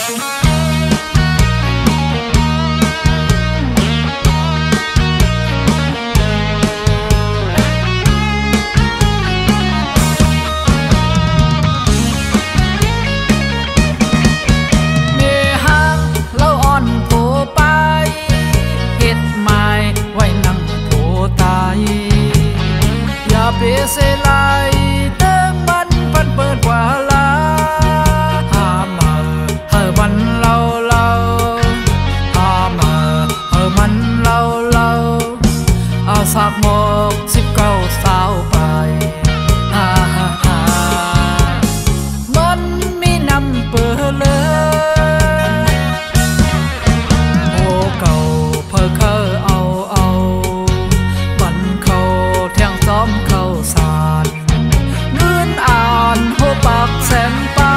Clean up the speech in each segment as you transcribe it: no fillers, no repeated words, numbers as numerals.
เปเสลายเติมมันพันเปิดว่าลาหามาเฮอมันเล่าหามาเฮอมันเล่าเอาสากหมก19 สาวไปมันมีนำเปิดเลยโอ้เก่าเพอเคอเอาบันเขาเที่ยงซ้อมเขาสารเงินอ่านโหปากแสนป้า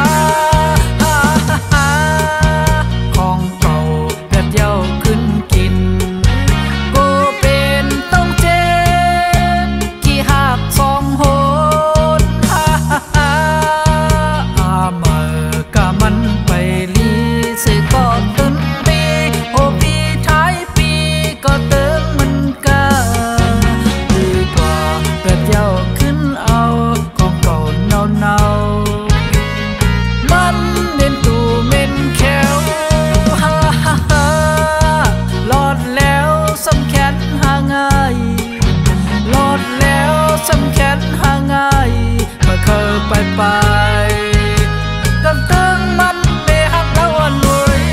ของเก่าแบบเย้าขึ้นกินกูเป็นต้องเจ็บกี่หักสองโหนเมื่อกะมันไปลีสิก็ตื่นปีโอปีท้ายปีก็เติมมันกะดีกว่าแบบเย้าขึ้นเอาของเก่าเนามันเน้นตูเม่นแขวหลอดแล้วสำแขนหาง่ายหลอดแล้วสำแขนหาง่ายเมื่อเคยไปกันตึงมันเมหักแล้วอ่อนลุย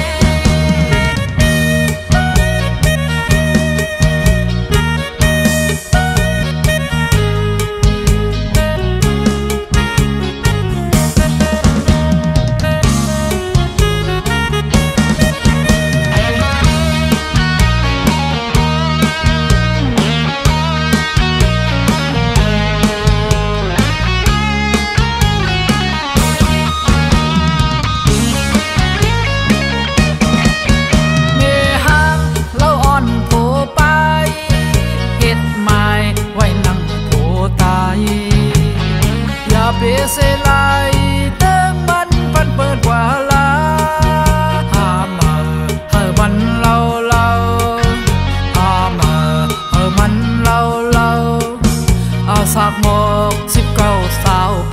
เปเสลายเติมมันพันเปิดว่าลาหามาเฮอมันเล่าหามาเฮอมันเล่าเอาสากหมก19 สาวไป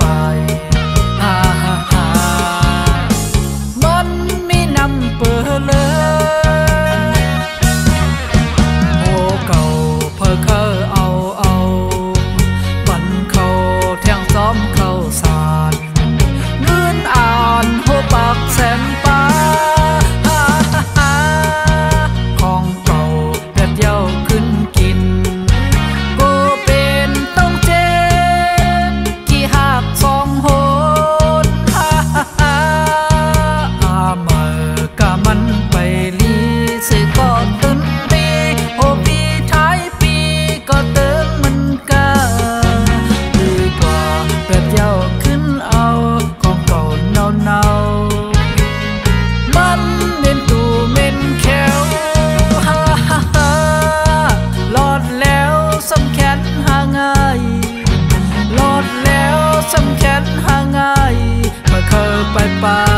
มันมีนำเปิดเลยโอ้เก่าเพอเคอเอาบันเขาเที่ยงซ้อมเขาสารเงินอ่านโหปากแสนป้าของเก่าแบบเย้าขึ้นกินกูเป็นต้องเจ็บกี่หักสองโหนเมื่อกะมันไปลีสิก็ตื่นปีโอปีท้ายปีก็เติมมันกะดีกว่าแบบเย้าขึ้นเอาของเก่าเนามันเน้นตูเม่นแขวหลอดแล้วสำแขนหาง่ายหลอดแล้วสำแขนหาง่ายเมื่อเคยไป